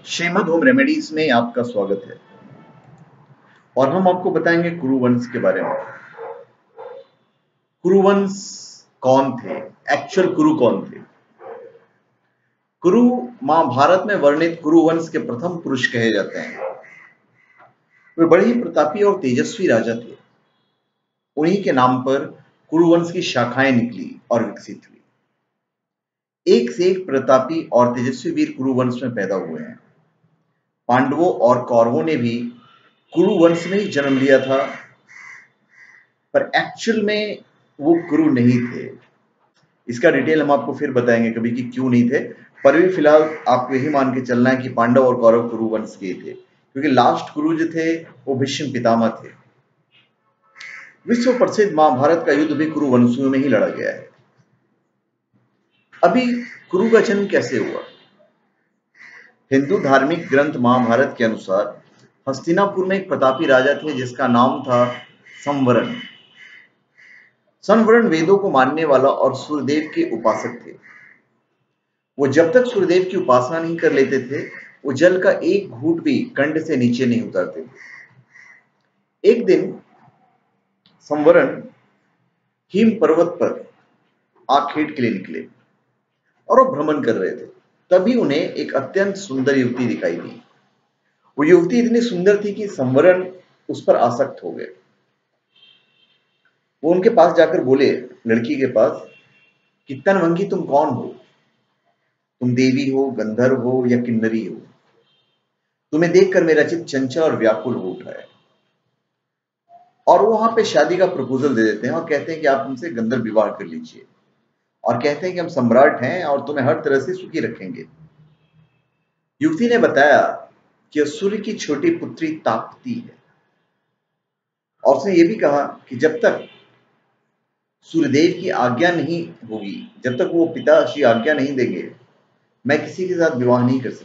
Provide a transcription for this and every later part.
Shrimad home remedies में आपका स्वागत है और हम आपको बताएंगे कुरुवंश के बारे में। कुरुवंश कौन थे? एक्चुअल कुरु कौन थे? कुरु महाभारत में वर्णित कुरुवंश के प्रथम पुरुष कहे जाते हैं। वे बड़े ही प्रतापी और तेजस्वी राजा थे। उन्हीं के नाम पर कुरुवंश की शाखाएं निकली और विकसित हुई। एक से एक प्रतापी और तेजस्वी वीर कुरुवंश में पैदा हुए हैं। पांडवों और कौरवों ने भी कुरुवंश में ही जन्म लिया था, पर एक्चुअल में वो कुरु नहीं थे। इसका डिटेल हम आपको फिर बताएंगे कभी कि क्यों नहीं थे, पर भी फिलहाल आपको यही मान के चलना है कि पांडव और कौरव कुरुवंश के थे, क्योंकि लास्ट कुरु जो थे वो भीष्म पितामह थे। विश्व प्रसिद्ध महाभारत का युद्ध भी कुरुवंशियों में ही लड़ा गया है। अभी कुरु का जन्म कैसे हुआ? हिंदू धार्मिक ग्रंथ महाभारत के अनुसार हस्तिनापुर में एक प्रतापी राजा थे जिसका नाम था संवरण। संवरण वेदों को मानने वाला और सूर्यदेव के उपासक थे। वो जब तक सूर्यदेव की उपासना नहीं कर लेते थे, वो जल का एक घूंट भी कंठ से नीचे नहीं उतारते थे। एक दिन संवरण हिम पर्वत पर आखेट के लिए निकले और वो भ्रमण कर रहे थे। तभी उन्हें एक अत्यंत सुंदर युवती दिखाई दी। वो युवती इतनी सुंदर थी कि संवरण उस पर आसक्त हो गए। वो उनके पास जाकर बोले, लड़की के पास, कि तनवंगी तुम कौन हो? तुम देवी हो, गंधर्व हो या किन्नरी हो? तुम्हें देखकर मेरा चित्त चंचल और व्याकुल हो उठा है। और वो वहां पे शादी का प्रपोजल दे देते हैं और कहते हैं कि आप हमसे गंधर्व विवाह कर लीजिए, और कहते हैं कि हम सम्राट हैं और तुम्हें हर तरह से सुखी रखेंगे। युवती ने बताया कि सूर्य की छोटी पुत्री ताप्ती है, और उसने ये भी कहा कि जब तक सूर्यदेव की आज्ञा नहीं होगी, जब तक वो पिताश्री आज्ञा नहीं देंगे, मैं किसी के साथ विवाह नहीं कर सकती।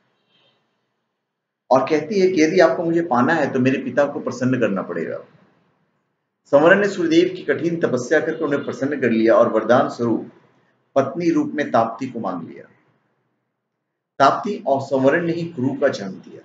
और कहती है कि यदि आपको मुझे पाना है तो मेरे पिता को प्रसन्न करना पड़ेगा। संवरण ने सूर्यदेव की कठिन तपस्या करके उन्हें प्रसन्न कर लिया और वरदान स्वरूप पत्नी रूप में ताप्ती को मांग लिया। ताप्ती और संवरण ने ही कुरु का जन्म दिया।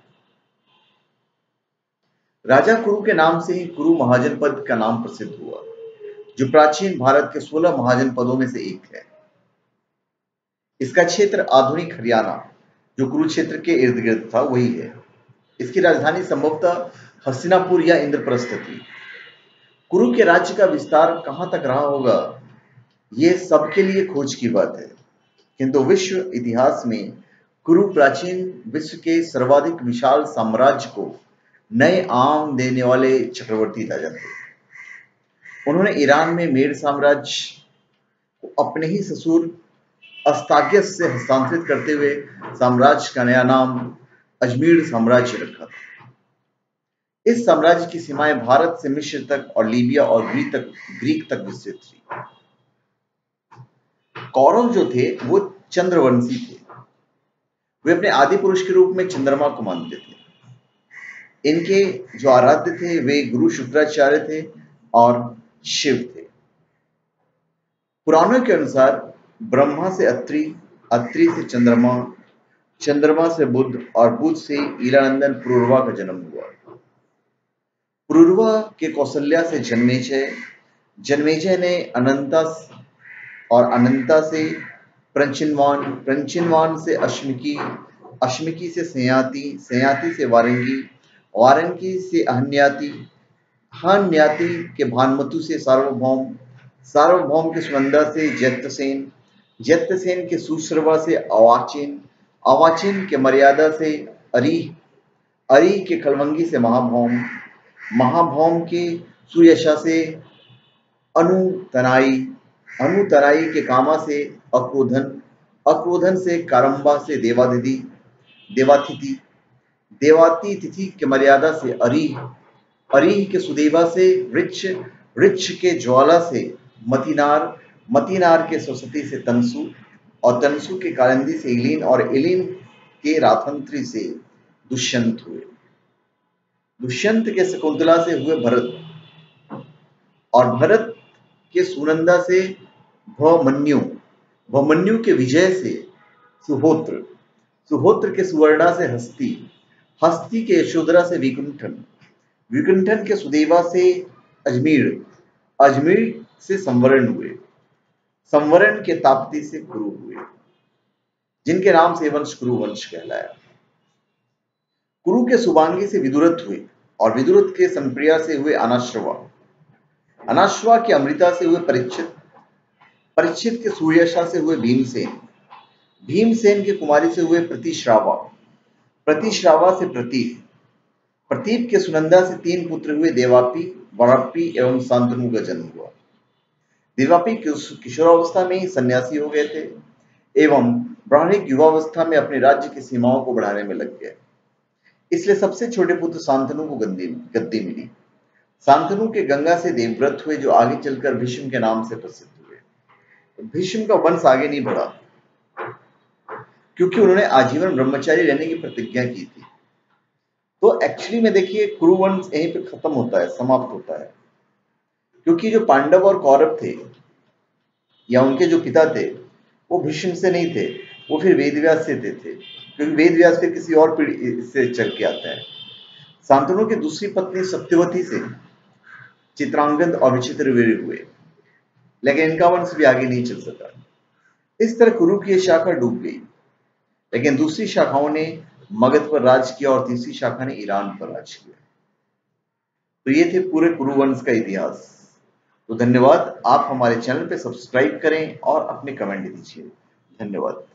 राजा कुरु के नाम से ही कुरु महाजनपद का नाम प्रसिद्ध हुआ, जो प्राचीन भारत के 16 महाजनपदों में से एक है। इसका क्षेत्र आधुनिक हरियाणा, जो कुरुक्षेत्र के इर्द गिर्द था, वही है। इसकी राजधानी संभवतः हस्तिनापुर या इंद्रप्रस्थ थी। कुरु के राज्य का विस्तार कहां तक रहा होगा, यह सबके लिए खोज की बात है, किंतु विश्व इतिहास में कुरु प्राचीन विश्व के सर्वाधिक विशाल साम्राज्य को नए आयाम देने वाले चक्रवर्ती राजा थे। उन्होंने ईरान में मेड साम्राज्य को अपने ही ससुर अस्तागियस से हस्तांतरित करते हुए साम्राज्य का नया नाम अजमीर साम्राज्य रखा था। इस साम्राज्य की सीमाएं भारत से मिस्र तक और लीबिया और ग्रीक तक विस्तृत थी। कौरव जो थे वो चंद्रवंशी थे। वे अपने आदि पुरुष के रूप में चंद्रमा को मानते थे। इनके जो आराध्य थे वे गुरु शुक्राचार्य थे और शिव थे। पुराणों के अनुसार ब्रह्मा से अत्रि, अत्रि से चंद्रमा, चंद्रमा से बुध और बुध से ईलानंदन पुरुरवा का जन्म हुआ। पुरुरवा के कौशल्या से जन्मेजय, जन्मेजय ने अनंता और अनंता से प्रंचिनवान, प्रंचिनवान से अश्मिकी, अश्मिकी से सयाति, सयाति से वारंगी, वारंगी से अहन्याति, हन्याति के भानुमतु से सार्वभौम, सार्वभौम के सुनंदा से जैत्यसेन, जैत्यसेन के सुश्रवा से अवाचिन, अवाचिन के मर्यादा से अरी, अरी के खलवंगी से महाभौम, महाभौम के सुयशा से अनुतनाई, अनुतनाई के कामा से अक्रोधन, अक्रोधन से कारंबा से देवादिति, देवातिथि, देवातिथि के मर्यादा से अरी, अरी के सुदेवा से वृक्ष, वृक्ष के ज्वाला से मतिनार, मतिनार के सरस्वती से तनसु, और तनसु के कालिंदी से इलिन, और इलिन के राथंत्री से दुष्यंत हुए। दुष्यंत के शकुंतला से हुए भरत, और भरत के सुनंदा से भमन्यु, भमन्यु के विजय से सुहोत्र, सुहोत्र के सुवर्णा से हस्ती, हस्ती के यशोधरा से विकुंठन, विकुंठन के सुदेवा से अजमेर, अजमेर से संवरण हुए, संवरण के ताप्ती से कुरु हुए, जिनके नाम से वंश कुरु वंश कहलाया। कुरु के सुबांगी से विदुरथ हुए और विदुरथ के संप्रिया से हुए अनाश्रवा, अनाश्रवा के अमृता से हुए परीक्षित, परीक्षित के सूर्यशा से हुए भीमसेन, भीमसेन के कुमारी से हुए प्रतिश्रावा, प्रतिश्रावा से प्रतीप, प्रतीप के सुनंदा से 3 पुत्र हुए देवापी, वरापी एवं शांतनु का जन्म हुआ। देवापी किशोरावस्था में ही सन्यासी हो गए थे एवं ब्राह्मणिक युवावस्था में अपने राज्य की सीमाओं को बढ़ाने में लग गए, इसलिए सबसे छोटे पुत्र शांतनु को गद्दी मिली। शांतनु के गंगा से देवव्रत हुए जो आगे चलकर भीष्म के नाम से प्रसिद्ध हुए। भीष्म का वंश आगे नहीं बढ़ा क्योंकि उन्होंने आजीवन ब्रह्मचारी रहने की प्रतिज्ञा की थी। तो एक्चुअली में देखिए कुरु वंश यहीं पे खत्म होता है, समाप्त होता है, क्योंकि जो पांडव और कौरव थे या उनके जो पिता थे वो भीष्म से नहीं थे, वो फिर वेदव्यास से थे, क्योंकि वेदव्यास फिर किसी और पीढ़ी से चल के आता है। शांतनु की दूसरी पत्नी सत्यवती से चित्रांगद और विचित्रवीर्य हुए, लेकिन इनका वंश भी आगे नहीं चल सका। इस तरह कुरु की शाखा डूब गई, लेकिन दूसरी शाखाओं ने मगध पर राज किया और तीसरी शाखा ने ईरान पर राज किया। तो ये थे पूरे कुरु वंश का इतिहास। तो धन्यवाद, आप हमारे चैनल पे सब्सक्राइब करें और अपने कमेंट दीजिए। धन्यवाद।